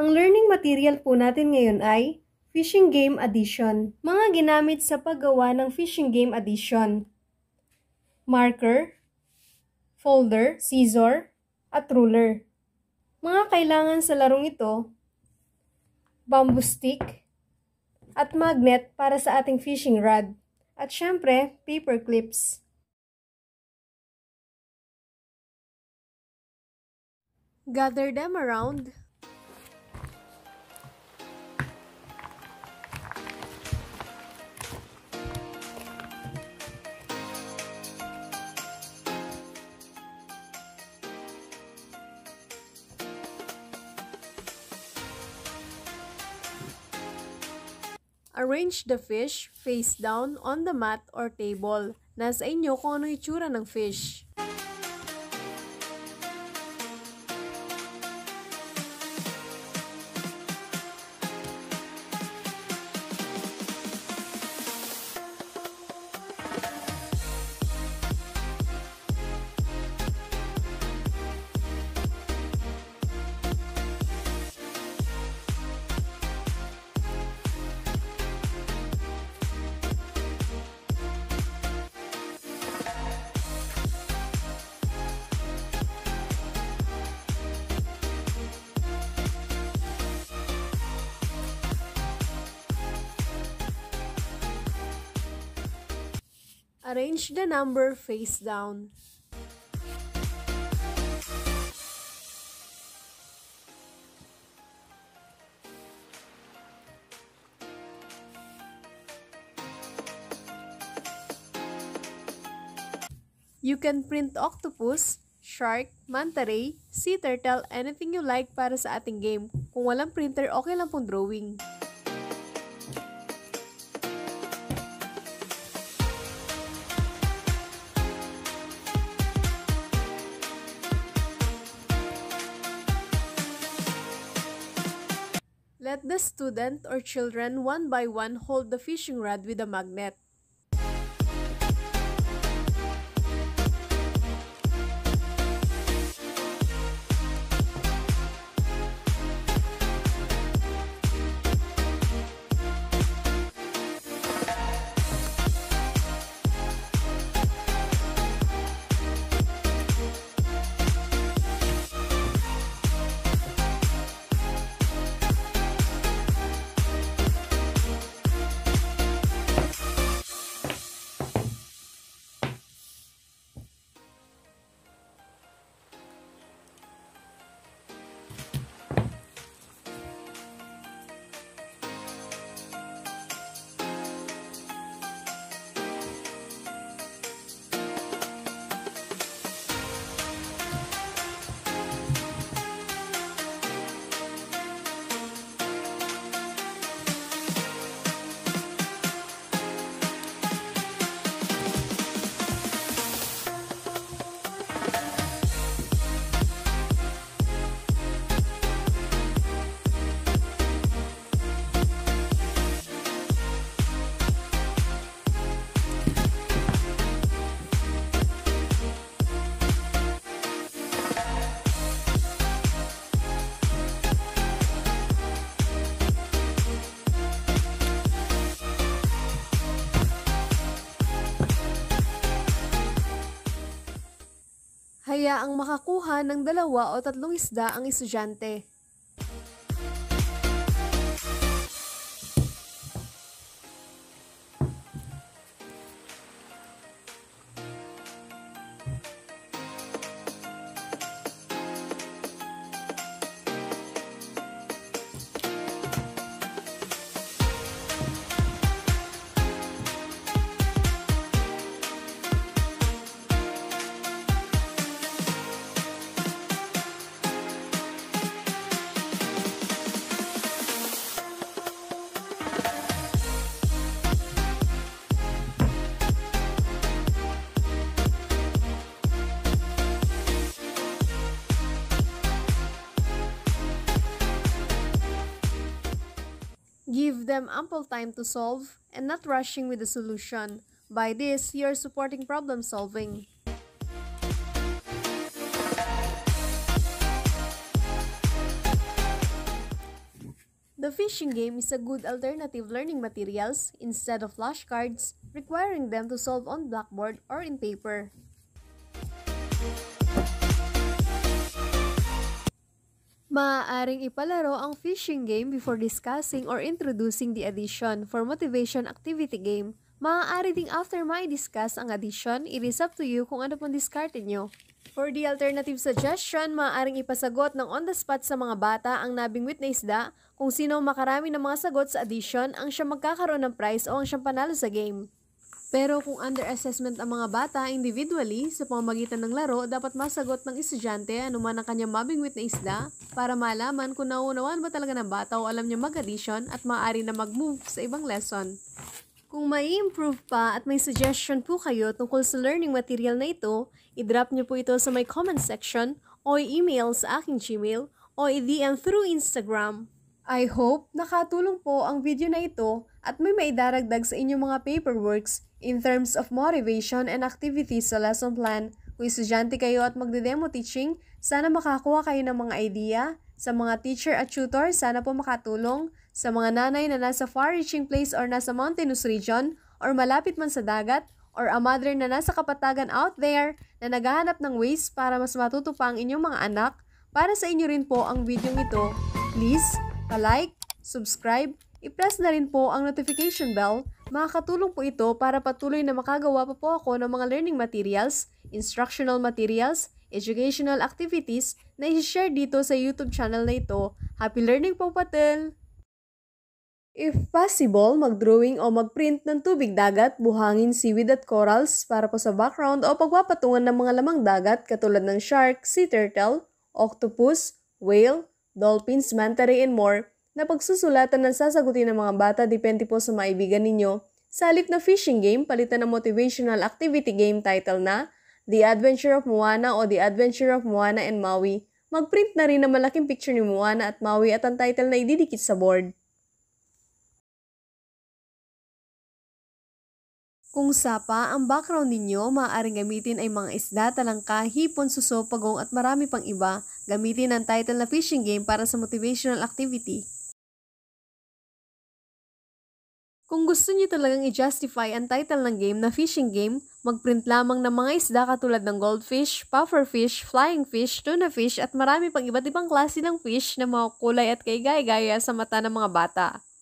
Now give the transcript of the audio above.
Ang learning material po natin ngayon ay Fishing Game Addition. Mga ginamit sa paggawa ng Fishing Game Addition. Marker, folder, scissor, at ruler. Mga kailangan sa larong ito, bamboo stick, at magnet para sa ating fishing rod. At syempre, paper clips. Gather them around. Arrange the fish face down on the mat or table. Nasa inyo kung ano itsura ng fish. Arrange the number face down. You can print octopus, shark, manta ray, sea turtle, anything you like para sa ating game. Kung walang printer, okay lang pong drawing. Let the student or children one by one hold the fishing rod with a magnet. Hayaang makakuha ng 2 o 3 isda ang estudyante. Give them ample time to solve and not rushing with the solution. By this, you are supporting problem solving. The fishing game is a good alternative learning materials instead of flashcards, requiring them to solve on blackboard or in paper. Maaaring ipalaro ang fishing game before discussing or introducing the addition. For motivation activity game, maaari ding after ma-discuss ang addition, it is up to you kung ano pong diskarte nyo. For the alternative suggestion, maaaring ipasagot ng on the spot sa mga bata ang nabingwit na isda kung sino makarami ng mga sagot sa addition ang siyang magkakaroon ng prize o ang siyang panalo sa game. Pero kung under assessment ang mga bata individually, sa pamamagitan ng laro, dapat masagot ng estudyante anuman ang kanyang mabingwit na isda para malaman kung nauunawaan ba talaga ng bata o alam niya mag-addition at maaari na mag-move sa ibang lesson. Kung may improve pa at may suggestion po kayo tungkol sa learning material na ito, i-drop niyo po ito sa my comment section o i-email sa aking Gmail o i-DM through Instagram. I hope nakatulong po ang video na ito at may maidaragdag sa inyong mga paperworks in terms of motivation and activities sa lesson plan. Kung estudyante kayo at magde-demo teaching, sana makakuha kayo ng mga idea. Sa mga teacher at tutor, sana po makatulong. Sa mga nanay na nasa far-reaching place or nasa mountainous region or malapit man sa dagat or a mother na nasa kapatagan out there na naghahanap ng ways para mas matuto pa ang inyong mga anak, para sa inyo rin po ang video ito. Please, pa-like, subscribe, i-press na rin po ang notification bell. Makakatulong po ito para patuloy na makagawa pa po ako ng mga learning materials, instructional materials, educational activities na i-share dito sa YouTube channel na ito. Happy learning po, Patel! If possible, mag-drawing o mag-print ng tubig dagat, buhangin, seaweed at corals para po sa background o pagpapatungan ng mga lamang dagat katulad ng shark, sea turtle, octopus, whale, dolphins, manta ray, and more na pagsusulatan ng sasagutin ng mga bata depende po sa maibigan ninyo. Sa halip na fishing game, palitan ng motivational activity game title na The Adventure of Moana o The Adventure of Moana and Maui. Mag-print na rin ng malaking picture ni Moana at Maui at ang title na ididikit sa board. Kung sapa ang background ninyo, maaaring gamitin ay mga isda, talangka, hipon, suso, pagong at marami pang iba. Gamitin ang title na fishing game para sa motivational activity. Kung gusto niyo talagang i-justify ang title ng game na fishing game, mag-print lamang ng mga isda katulad ng goldfish, pufferfish, flying fish, tuna fish at marami pang iba't ibang klase ng fish na makukulay at kaigaya-gaya sa mata ng mga bata.